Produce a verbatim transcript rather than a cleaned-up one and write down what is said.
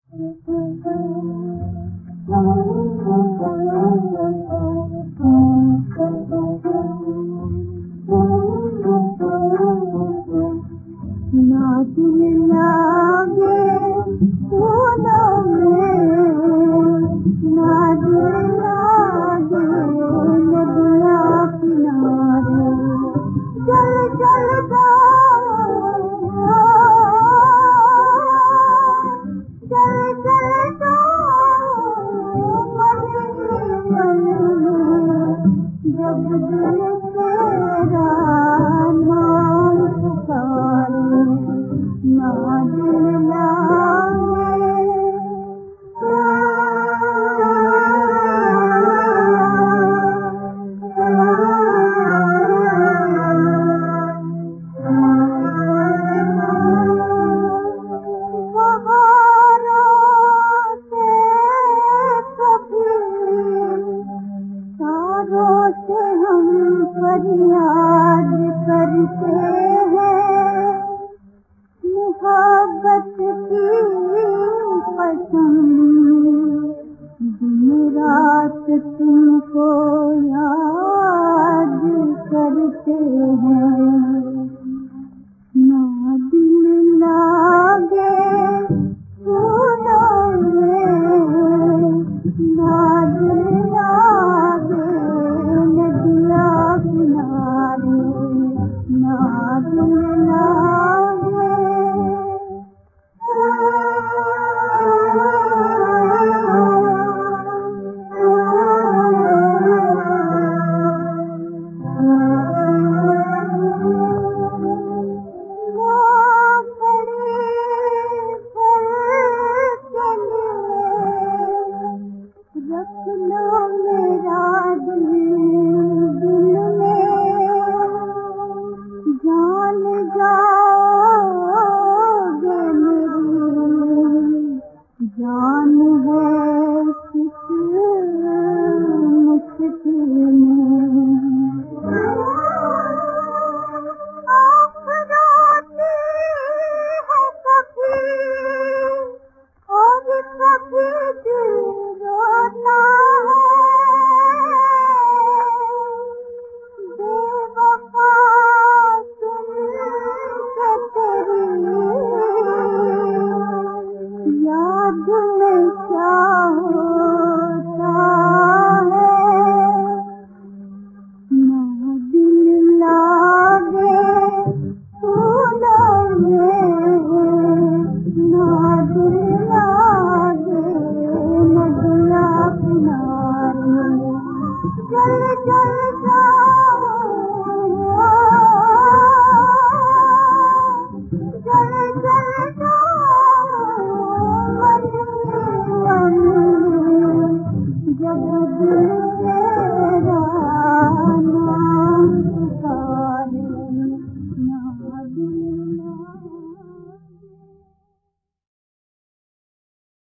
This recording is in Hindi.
ना दिल लागे फूलों में, ना दिल लागे नदिया किनारे, चल चल जाओ, चल चल जाओ मदनी मन में, जब दिल तेरा नाम पुकारे, ना दिल लागे। तारों से हम फरियाद करते हैं, मोहब्बत की कसम, दिन रात तुमको याद करते हैं, ना दिल लागे फूलों में, ना दिल लागे नदिया किनारे, ना दिल लागे। रख लो मेरा दिल दिल में, जान जाओगे मेरी जान है किस मुश्किल में। आँख रोती है कभी और कभी दिल रोता है, बेवफा तुमसे तेरी याद में